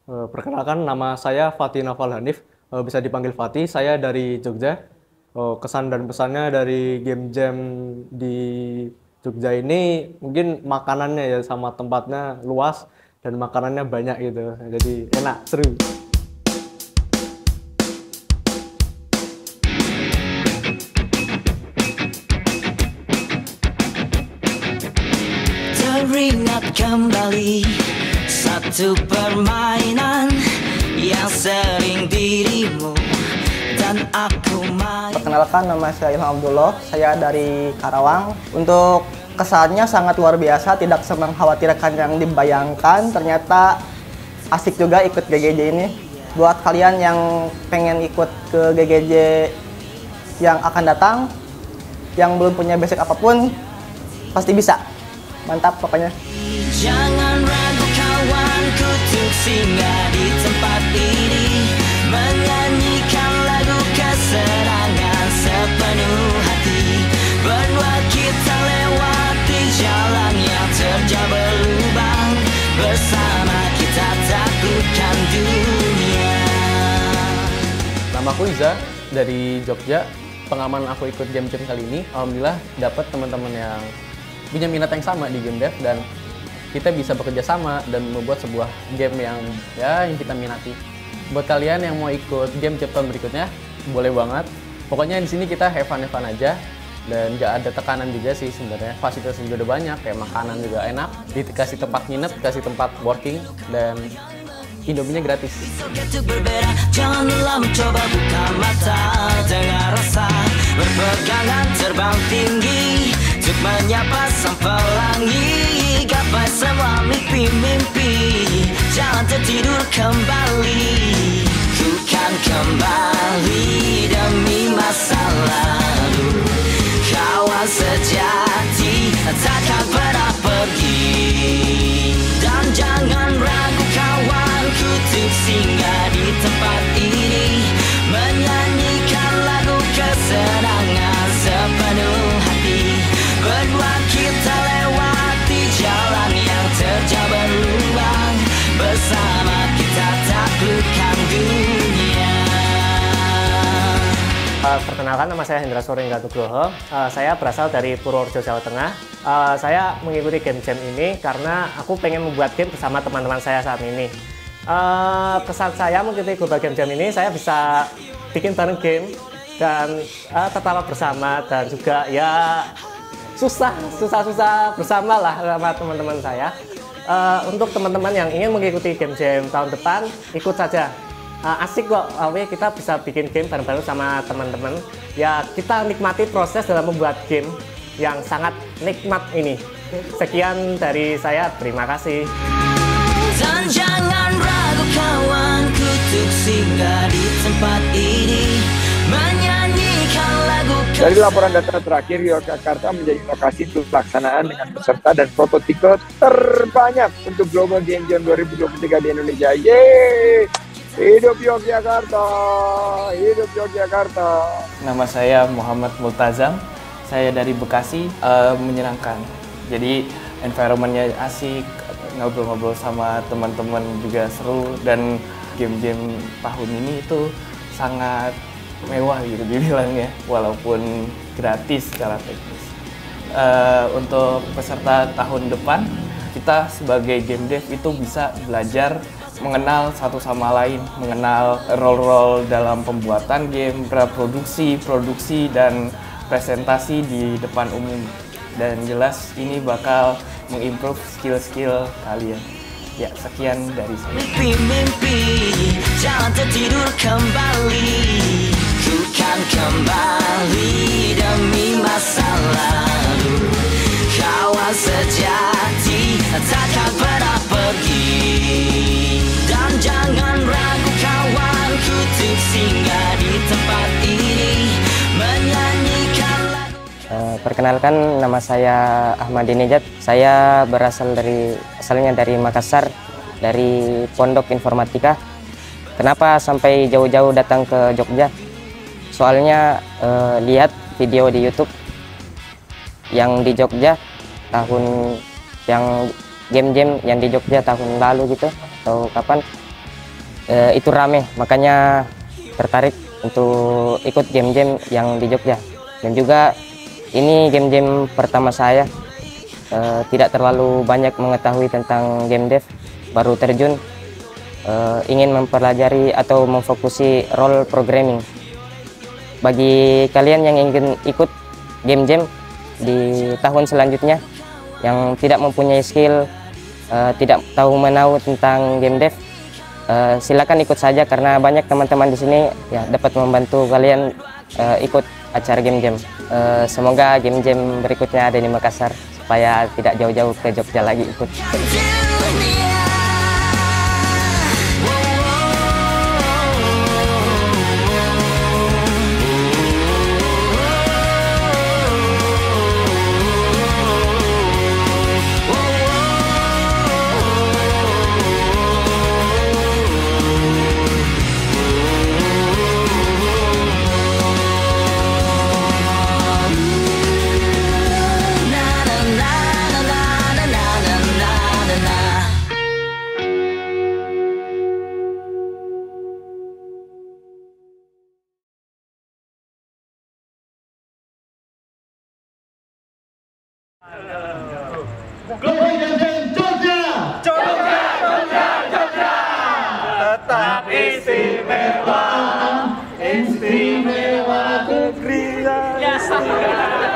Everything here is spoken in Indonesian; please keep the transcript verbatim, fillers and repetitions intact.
Eh, perkenalkan, nama saya Fatih Naval Hanif, eh, bisa dipanggil Fatih. Saya dari Jogja. Eh, kesan dan pesannya dari game jam di Jogja ini mungkin makanannya ya, sama tempatnya luas dan makanannya banyak gitu. Jadi enak, seru. Teringat kembali satu permainan yang sering dirimu dan aku main. Perkenalkan, nama saya Ilham Abdullah, saya dari Karawang. Untuk kesannya sangat luar biasa, tidak semengkhawatirkan yang dibayangkan. Ternyata asik juga ikut G G J ini. Buat kalian yang pengen ikut ke G G J yang akan datang, yang belum punya basic apapun, pasti bisa. Mantap pokoknya. Jangan ragu kawanku untuk singgah di tempat ini, menyanyikan lagu kesenangan sepenuh hati. Berdua kita lewati jalan yang terjal berlubang, bersama kita taklukkan dunia. Namaku Iza dari Jogja. Pengalaman aku ikut game jam kali ini, alhamdulillah dapat teman-teman yang punya minat yang sama di game dev, dan kita bisa bekerja sama dan membuat sebuah game yang ya yang kita minati. Buat kalian yang mau ikut game jam tahun berikutnya, boleh banget. Pokoknya di sini kita have fun have fun aja, dan nggak ada tekanan juga sih sebenarnya. Fasilitas juga udah banyak, kayak makanan juga enak, dikasih tempat nginep, dikasih tempat working, dan Indominya gratis. Berbeda, janganlah mencoba buka mata dengan rasa berpegangan terbang tinggi untuk menyapa sang pelangi, gapai semua mimpi-mimpi, jangan tertidur kembali, ku kan kembali demi masa lalu, kawan sejati takkan pernah pergi, dan jangan ragu kawanku untuk singgah di tempat ini, menyanyikan lagu kesenangan sepenuh hati. Berdua kita lewati jalan yang terjal berlubang, bersama kita taklukkan dunia. Uh, perkenalkan, nama saya Hendra Sorenga Nugroho. Uh, saya berasal dari Purworejo, Jawa Tengah. Uh, saya mengikuti game jam ini karena aku pengen membuat game bersama teman-teman saya saat ini. Uh, kesan saya mengikuti Global Game Jam ini, saya bisa bikin bareng game dan uh, tertawa bersama, dan juga ya susah, susah-susah bersama lah sama teman-teman saya. Uh, untuk teman-teman yang ingin mengikuti game jam tahun depan, ikut saja. Uh, asik kok, uh, kita bisa bikin game bareng-bareng sama teman-teman. Ya, kita nikmati proses dalam membuat game yang sangat nikmat ini. Sekian dari saya, terima kasih. Dan jangan ragu kawanku untuk singgah di tempat ini, menyanyikan lagu. Dari laporan data terakhir, Yogyakarta menjadi lokasi untuk pelaksanaan dengan peserta dan prototipe terbanyak untuk Global Game Jam dua ribu dua puluh tiga di Indonesia. Yeay! Hidup Yogyakarta! Hidup Yogyakarta! Nama saya Muhammad Multazam, saya dari Bekasi. Uh, menyenangkan, jadi environment-nya asik, ngobrol-ngobrol sama teman-teman juga seru, dan game-game tahun ini itu sangat mewah gitu dibilangnya, walaupun gratis secara teknis. Uh, untuk peserta tahun depan, kita sebagai game dev itu bisa belajar mengenal satu sama lain, mengenal role-role dalam pembuatan game, praproduksi, produksi, dan presentasi di depan umum. Dan jelas ini bakal mengimprove skill-skill kalian. Ya, sekian dari saya. Mimpi-mimpi, jangan tertidur kembali, ku kan kembali demi masa lalu, kawan sejati takkan pernah pergi, dan jangan ragu kawanku untuk singgah di tempat ini, menyanyikan lagu. Uh, perkenalkan, nama saya Ahmad Dinijat. Saya berasal dari asalnya dari Makassar, dari Pondok Informatika. Kenapa sampai jauh-jauh datang ke Jogja? Soalnya uh, lihat video di YouTube yang di Jogja tahun yang game-game yang di Jogja tahun lalu gitu atau kapan, eh, itu rame, makanya tertarik untuk ikut game-game yang di Jogja. Dan juga ini game-game pertama saya, eh, tidak terlalu banyak mengetahui tentang game dev, baru terjun, eh, ingin mempelajari atau memfokusi role programming. Bagi kalian yang ingin ikut game jam di tahun selanjutnya, yang tidak mempunyai skill, uh, tidak tahu menahu tentang game dev, uh, silakan ikut saja karena banyak teman-teman di sini ya dapat membantu kalian uh, ikut acara game jam. Uh, semoga game jam berikutnya ada di Makassar supaya tidak jauh-jauh ke Jogja lagi ikut. Global Game Jam Jogja! Jogja, Jogja, Jogja! Tetap istimewa, istimewa negeri.